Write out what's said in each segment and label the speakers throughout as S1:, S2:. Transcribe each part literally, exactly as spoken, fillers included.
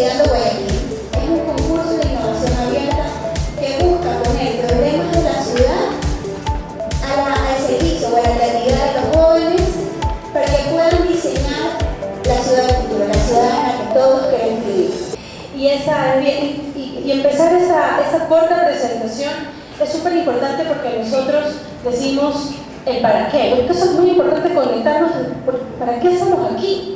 S1: Investigando Guayaquil. Es un concurso de innovación abierta que busca poner problemas de la ciudad a la, al servicio o a la creatividad de los jóvenes para que puedan diseñar la ciudad del futuro, la ciudad en la que todos queremos vivir.
S2: Y, esta, y, y, y empezar esta, esta corta presentación es súper importante porque nosotros decimos el para qué. Porque eso es muy importante conectarnos para qué estamos aquí.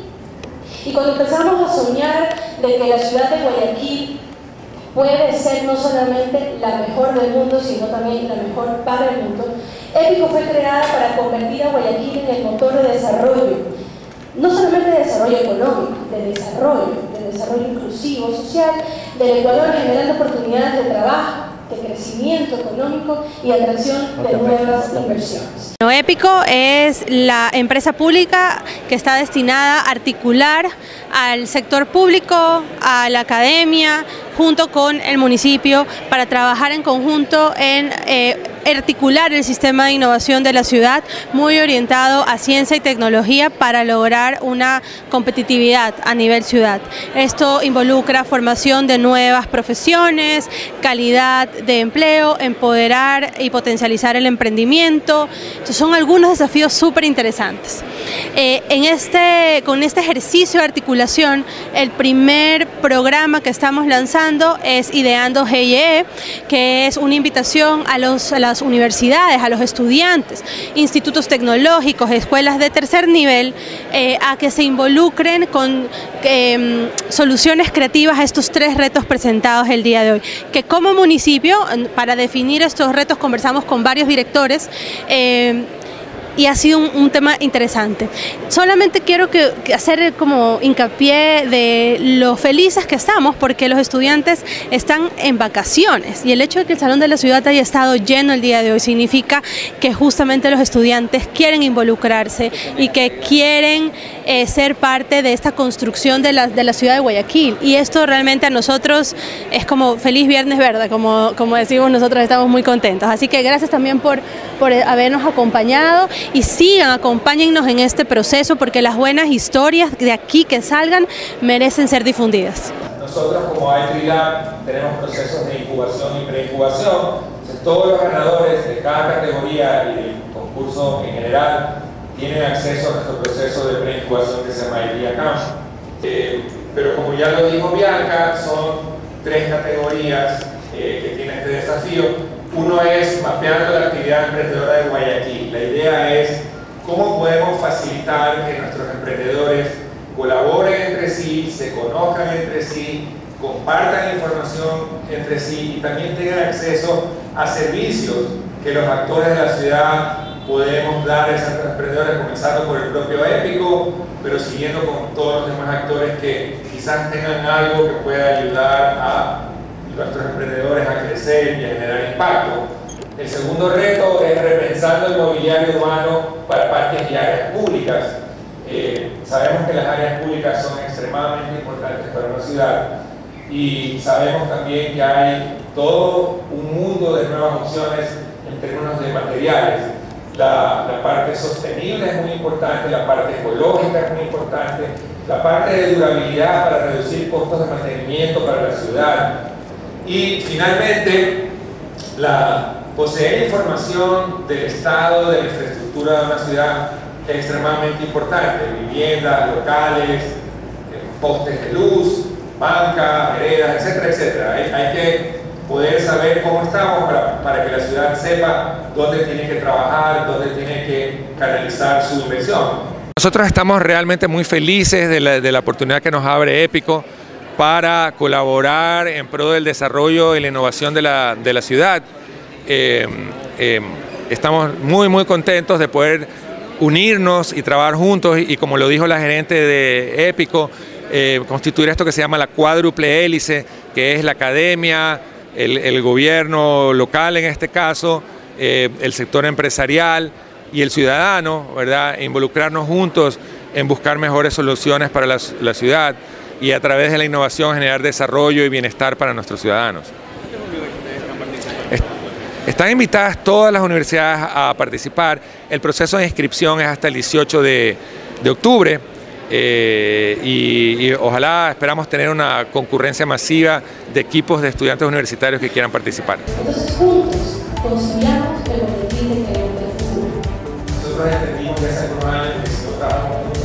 S2: Y cuando empezamos a soñar de que la ciudad de Guayaquil puede ser no solamente la mejor del mundo, sino también la mejor para el mundo, Épico fue creada para convertir a Guayaquil en el motor de desarrollo, no solamente de desarrollo económico, de desarrollo, de desarrollo inclusivo, social, del Ecuador, generando oportunidades de trabajo, de crecimiento económico y atracción de nuevas inversiones.
S3: Épico es la empresa pública que está destinada a articular al sector público, a la academia, junto con el municipio, para trabajar en conjunto en eh, articular el sistema de innovación de la ciudad, muy orientado a ciencia y tecnología para lograr una competitividad a nivel ciudad. Esto involucra formación de nuevas profesiones, calidad de empleo, empoderar y potencializar el emprendimiento. Estos son algunos desafíos súper interesantes. Eh, en este, con este ejercicio de articulación, el primer programa que estamos lanzando es Ideando G I E, que es una invitación a, los, a las universidades, a los estudiantes, institutos tecnológicos, escuelas de tercer nivel, eh, a que se involucren con eh, soluciones creativas a estos tres retos presentados el día de hoy. Que como municipio, para definir estos retos, conversamos con varios directores, eh, y ha sido un, un tema interesante. Solamente quiero que, que hacer como hincapié de lo felices que estamos porque los estudiantes están en vacaciones y el hecho de que el Salón de la Ciudad haya estado lleno el día de hoy significa que justamente los estudiantes quieren involucrarse y que quieren eh, ser parte de esta construcción de la, de la ciudad de Guayaquil, y esto realmente a nosotros es como feliz viernes verde, como, como decimos nosotros, estamos muy contentos. Así que gracias también por, por habernos acompañado. Y sigan, acompáñennos en este proceso porque las buenas historias de aquí que salgan merecen ser difundidas.
S4: Nosotros como I tres Lab tenemos procesos de incubación y preincubación. Entonces, todos los ganadores de cada categoría y del concurso en general tienen acceso a nuestro proceso de preincubación que se llama Idea Camp. Eh, pero como ya lo dijo Bianca, son tres categorías eh, que tienen este desafío. Uno es mapeando la actividad emprendedora de Guayaquil. La idea es cómo podemos facilitar que nuestros emprendedores colaboren entre sí, se conozcan entre sí, compartan información entre sí y también tengan acceso a servicios que los actores de la ciudad podemos dar a esos emprendedores, comenzando por el propio Épico, pero siguiendo con todos los demás actores que quizás tengan algo que pueda ayudar a nuestros emprendedores a crecer y a generar impacto. El segundo reto es repensando el mobiliario urbano para parques y áreas públicas. Eh, sabemos que las áreas públicas son extremadamente importantes para una ciudad y sabemos también que hay todo un mundo de nuevas opciones en términos de materiales. La, la parte sostenible es muy importante, la parte ecológica es muy importante, la parte de durabilidad para reducir costos de mantenimiento para la ciudad. Y finalmente, la, poseer información del estado de la infraestructura de una ciudad es extremadamente importante. Viviendas, locales, postes de luz, bancas, veredas, etcétera, etcétera. Hay, hay que poder saber cómo estamos para, para que la ciudad sepa dónde tiene que trabajar, dónde tiene que canalizar su inversión.
S5: Nosotros estamos realmente muy felices de la, de la oportunidad que nos abre Épico para colaborar en pro del desarrollo y la innovación de la, de la ciudad. Eh, eh, estamos muy muy contentos de poder unirnos y trabajar juntos y, y como lo dijo la gerente de Épico, eh, constituir esto que se llama la cuádruple hélice, que es la academia, el, el gobierno local en este caso, eh, el sector empresarial y el ciudadano, ¿verdad? E involucrarnos juntos en buscar mejores soluciones para la, la ciudad y a través de la innovación generar desarrollo y bienestar para nuestros ciudadanos. Están invitadas todas las universidades a participar. El proceso de inscripción es hasta el dieciocho de octubre. eh, y, y ojalá esperamos tener una concurrencia masiva de equipos de estudiantes universitarios que quieran participar.
S2: Entonces juntos construyamos el boletín de que hay un futuro.
S4: Nosotros entendimos que hace unos años que si no estábamos